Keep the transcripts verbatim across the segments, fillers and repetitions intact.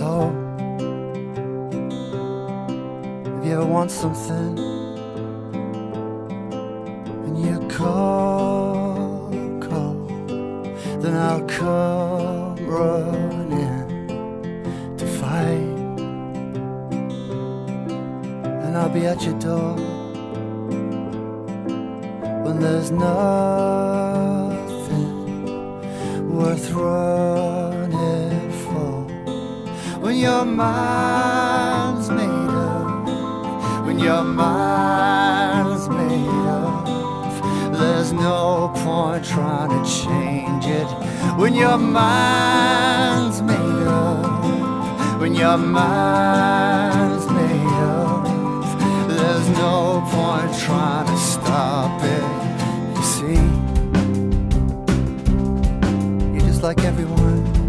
So, if you ever want something and you call, call, then I'll come running to fight, and I'll be at your door when there's nothing worth running for. When your mind's made up, when your mind's made up, there's no point trying to change it. When your mind's made up, when your mind's made up, there's no point trying to stop it. You see, you're just like everyone.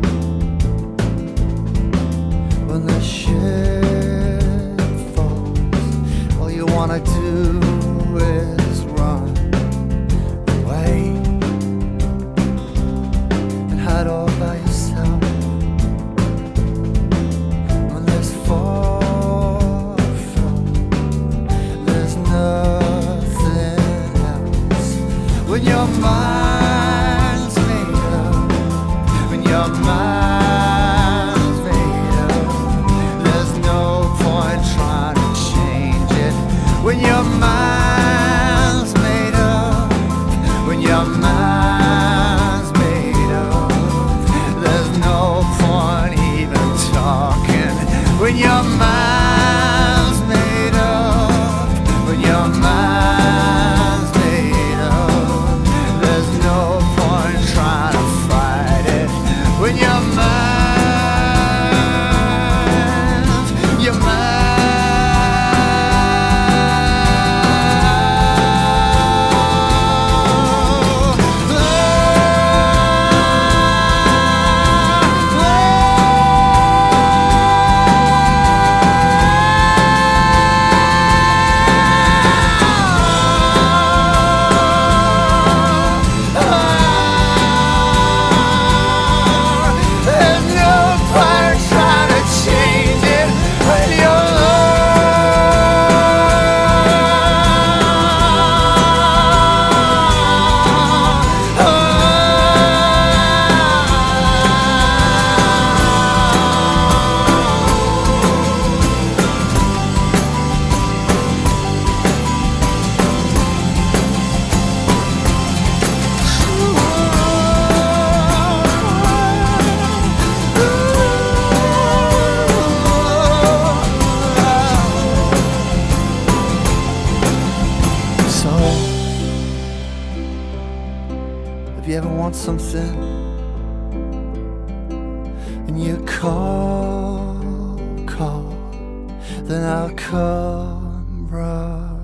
When the shit falls, all you wanna do is run away and hide all by yourself. When there's far from, there's nothing else. When your mind's made up, when your mind's made up, there's no point trying to change it. When your mind's made up, when your mind's made up, there's no point even talking. When your mind's made up, when your mind's made up, there's no point trying to fight it. When your mind, your mind. If you ever want something and you call, call, then I'll come running.